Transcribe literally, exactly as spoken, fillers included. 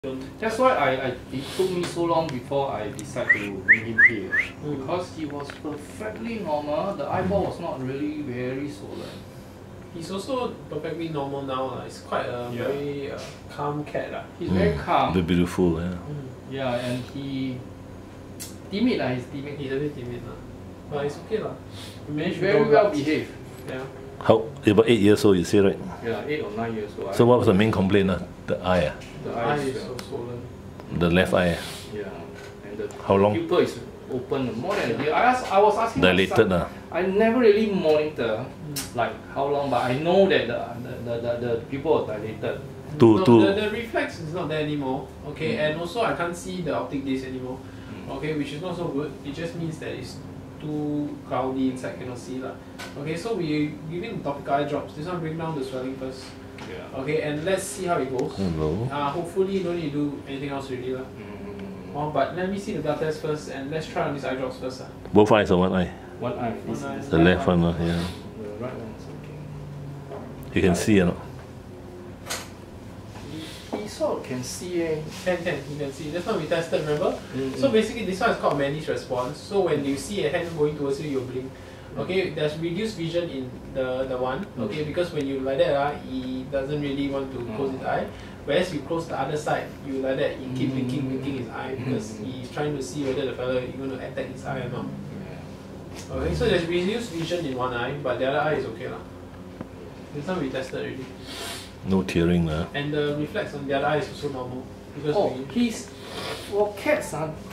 That's why I, I it took me so long before I decided to bring him here. Mm. Because he was perfectly normal, the eyeball was not really very swollen. He's also perfectly normal now. Uh. It's quite a yeah. very uh, calm cat. Uh. He's mm. very calm. Very beautiful, yeah. Mm. Yeah, and he timid lah, he's timid. He's a bit timid lah. But it's okay lah. He's very well behaved. Yeah. How about eight years old, you say, right? Yeah, eight or nine years old. So what was the main complaint? Uh? The eye? Uh? The eye eye is uh, so swollen. The left eye? Yeah. And the How long? pupil is open more than a year. I, asked, I was asking Dilated, my son, uh. I never really monitor mm. like how long, but I know that the, the, the, the, the pupil are dilated. Two, no, two. The, the reflex is not there anymore, okay, mm. and also I can't see the optic disc anymore, mm. okay, which is not so good. It just means that it's too cloudy inside, cannot see lah. Okay, so we giving topical eye drops. This one bring down the swelling first. Yeah. Okay, and let's see how it goes. Hello. Uh, hopefully you don't need to do anything else really lah. Mm. Oh, but let me see the blood test first, and let's try on these eye drops first. Uh. Both eyes or one eye? One eye. One eye. The left one, uh, yeah. The right one is okay. You can see or not? He sort of can see, eh? Can, can, you can see. That's what we tested, remember? Mm-hmm. So basically this one is called Manny's response. So when you see a hand going towards you, you blink. Okay, there's reduced vision in the, the one, okay, because when you like that, uh, he doesn't really want to close his eye. Whereas you close the other side, you like that, he keep blinking, blinking his eye because he's trying to see whether the fellow is going to attack his eye or not. Okay, so there's reduced vision in one eye, but the other eye is okay lah. This one we tested already. No tearing, uh. And the reflex on the other eye is also normal. Because oh, we he's, for cats, uh,